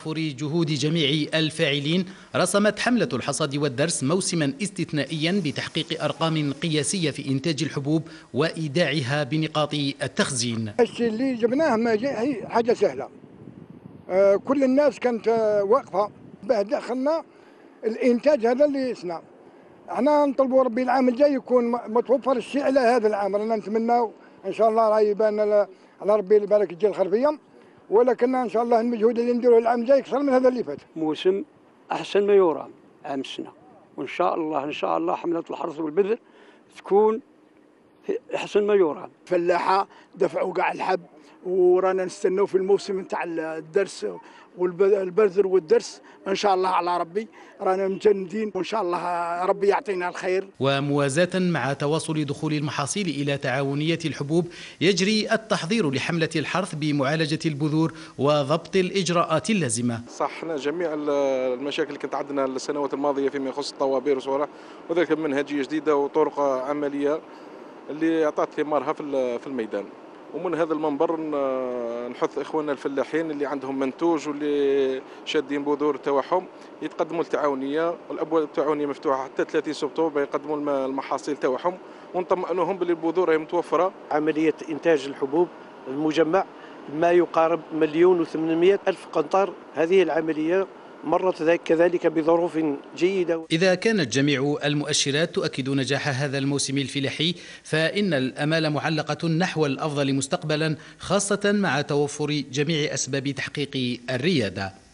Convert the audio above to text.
تضافر جهود جميع الفاعلين رسمت حملة الحصاد والدرس موسما استثنائيا بتحقيق أرقام قياسية في إنتاج الحبوب وإيداعها بنقاط التخزين. الشيء اللي جبناه ما هي حاجة سهلة، كل الناس كانت واقفة به دخلنا الإنتاج هذا اللي يصنع. احنا نطلبوا ربي العام الجاي يكون متوفر الشيء على هذا العام، رانا نتمناو ان شاء الله راه يبان على ربي يبارك الجيل الخرفيه، ولكن ان شاء الله المجهود اللي نديروه العام الجاي اكثر من هذا اللي فات. موسم احسن ما يرام عام السنه، وان شاء الله حمله الحرث والبذر تكون احسن ما يرام. فلاحه دفعوا كاع الحب، ورانا نستناو في الموسم نتاع الدرس والبذر والدرس ان شاء الله على ربي رانا مجندين، وان شاء الله ربي يعطينا الخير. وموازاة مع تواصل دخول المحاصيل الى تعاونية الحبوب يجري التحضير لحملة الحرث بمعالجة البذور وضبط الاجراءات اللازمة. صحنا جميع المشاكل اللي كانت عندنا السنوات الماضية فيما يخص الطوابير وصورة، وذلك بمنهجية جديدة وطرق عملية اللي اعطت ثمارها في الميدان. ومن هذا المنبر نحث اخواننا الفلاحين اللي عندهم منتوج واللي شادين بذور التوحم يتقدموا للتعاونيه، والابواب التعاونيه مفتوحه حتى 30 سبتمبر يقدموا المحاصيل توحم، ونطمئنوهم باللي البذور هي متوفره. عمليه انتاج الحبوب المجمع ما يقارب 1,800,000 قنطار، هذه العمليه مرت كذلك بظروف جيدة. إذا كانت جميع المؤشرات تؤكد نجاح هذا الموسم الفلاحي، فإن الآمال معلقة نحو الأفضل مستقبلا، خاصة مع توفر جميع أسباب تحقيق الريادة.